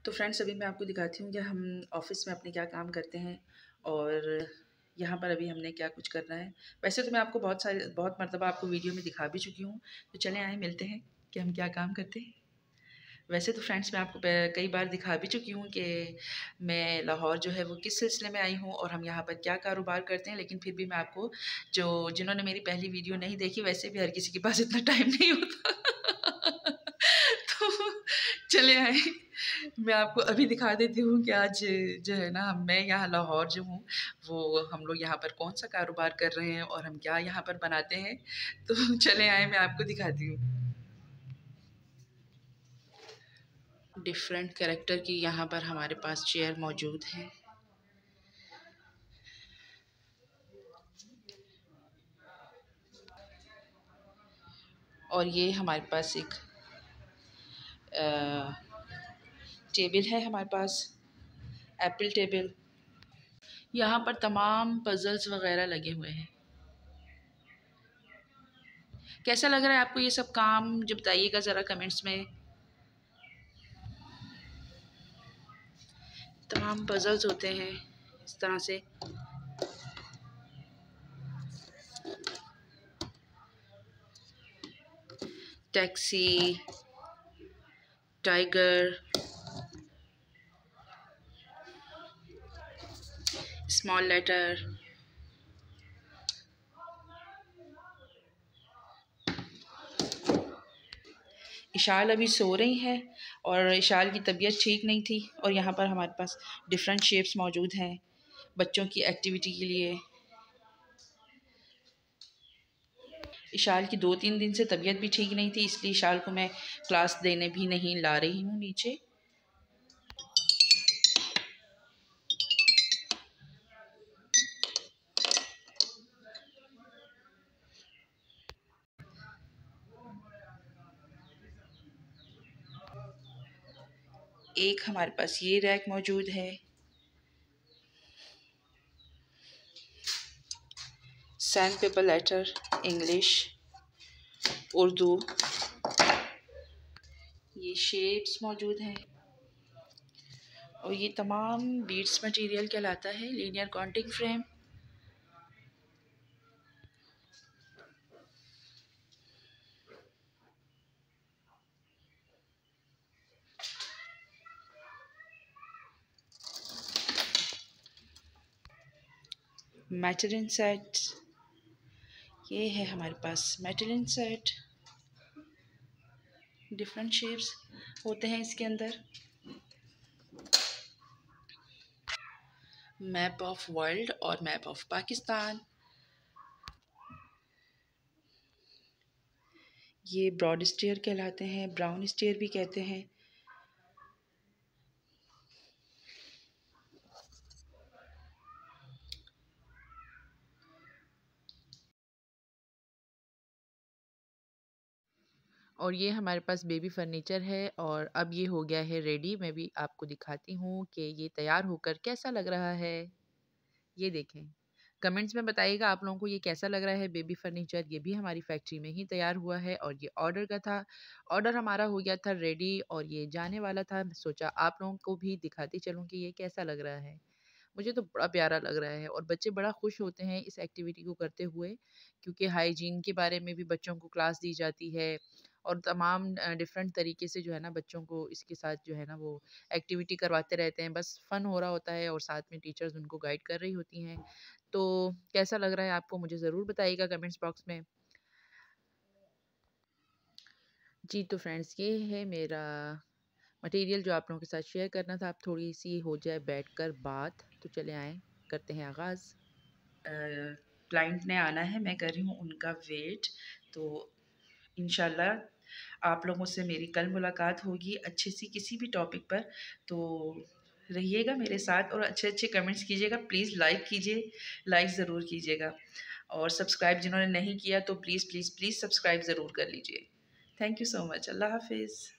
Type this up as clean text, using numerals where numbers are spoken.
तो फ्रेंड्स अभी मैं आपको दिखाती हूँ कि हम ऑफ़िस में अपने क्या काम करते हैं और यहाँ पर अभी हमने क्या कुछ करना है। वैसे तो मैं आपको बहुत मरतबा आपको वीडियो में दिखा भी चुकी हूँ, तो चलें आए मिलते हैं कि हम क्या काम करते हैं। वैसे तो फ्रेंड्स मैं आपको कई बार दिखा भी चुकी हूँ कि मैं लाहौर जो है वो किस सिलसिले में आई हूँ और हम यहाँ पर क्या कारोबार करते हैं, लेकिन फिर भी मैं आपको जिन्होंने मेरी पहली वीडियो नहीं देखी, वैसे भी हर किसी के पास इतना टाइम नहीं होता तो चले आए मैं आपको अभी दिखा देती हूँ कि आज जो है ना मैं यहाँ लाहौर जो हूँ वो हम लोग यहाँ पर कौन सा कारोबार कर रहे हैं और हम क्या यहाँ पर बनाते हैं। तो चले आए मैं आपको दिखाती हूँ। डिफरेंट कैरेक्टर की यहाँ पर हमारे पास चेयर मौजूद है। और ये हमारे पास एक टेबल है, हमारे पास एप्पल टेबल। यहाँ पर तमाम पजल्स वगैरह लगे हुए हैं। कैसा लग रहा है आपको ये सब काम, जो बताइएगा ज़रा कमेंट्स में। तमाम पजल्स होते हैं इस तरह से। Taxi, tiger, small letter. Ishal अभी सो रही है और इशाल की तबीयत ठीक नहीं थी और यहाँ पर हमारे पास डिफरेंट शेप्स मौजूद हैं बच्चों की एक्टिविटी के लिए। इशाल की 2-3 दिन से तबीयत भी ठीक नहीं थी, इसलिए इशाल को मैं क्लास देने भी नहीं ला रही हूँ नीचे। एक हमारे पास ये रैक मौजूद है। Sand paper letter, English, Urdu. ये शेप्स मौजूद हैं और ये तमाम बीड्स मटेरियल कहलाता है। Linear counting frame. मैटरिन सेट, ये है हमारे पास मैटरिन सेट। डिफरेंट शेप्स होते हैं इसके अंदर। मैप ऑफ वर्ल्ड और मैप ऑफ पाकिस्तान। ये ब्रॉड स्टेयर कहलाते हैं, ब्राउन स्टेयर भी कहते हैं। और ये हमारे पास बेबी फर्नीचर है और अब ये हो गया है रेडी। मैं भी आपको दिखाती हूँ कि ये तैयार होकर कैसा लग रहा है। ये देखें, कमेंट्स में बताइएगा आप लोगों को ये कैसा लग रहा है बेबी फर्नीचर। ये भी हमारी फैक्ट्री में ही तैयार हुआ है और ये ऑर्डर का था। ऑर्डर हमारा हो गया था रेडी और ये जाने वाला था। सोचा आप लोगों को भी दिखाती चलूँ कि ये कैसा लग रहा है। मुझे तो बड़ा प्यारा लग रहा है और बच्चे बड़ा खुश होते हैं इस एक्टिविटी को करते हुए, क्योंकि हाइजीन के बारे में भी बच्चों को क्लास दी जाती है और तमाम डिफरेंट तरीके से जो है ना बच्चों को इसके साथ जो है ना वो एक्टिविटी करवाते रहते हैं। बस फन हो रहा होता है और साथ में टीचर्स उनको गाइड कर रही होती हैं। तो कैसा लग रहा है आपको, मुझे ज़रूर बताइएगा कमेंट्स बॉक्स में। जी तो फ्रेंड्स, ये है मेरा मटेरियल जो आप लोगों के साथ शेयर करना था। अब थोड़ी सी हो जाए बैठकर बात, तो चले आएँ करते हैं आगाज़। क्लाइंट ने आना है, मैं कर रही हूँ उनका वेट। तो इंशाल्लाह आप लोगों से मेरी कल मुलाकात होगी अच्छी सी किसी भी टॉपिक पर। तो रहिएगा मेरे साथ और अच्छे अच्छे कमेंट्स कीजिएगा। प्लीज़ लाइक कीजिए, लाइक ज़रूर कीजिएगा और सब्सक्राइब जिन्होंने नहीं किया तो प्लीज़ प्लीज़ प्लीज़ सब्सक्राइब ज़रूर कर लीजिए। Thank you so much. अल्लाह हाफिज़।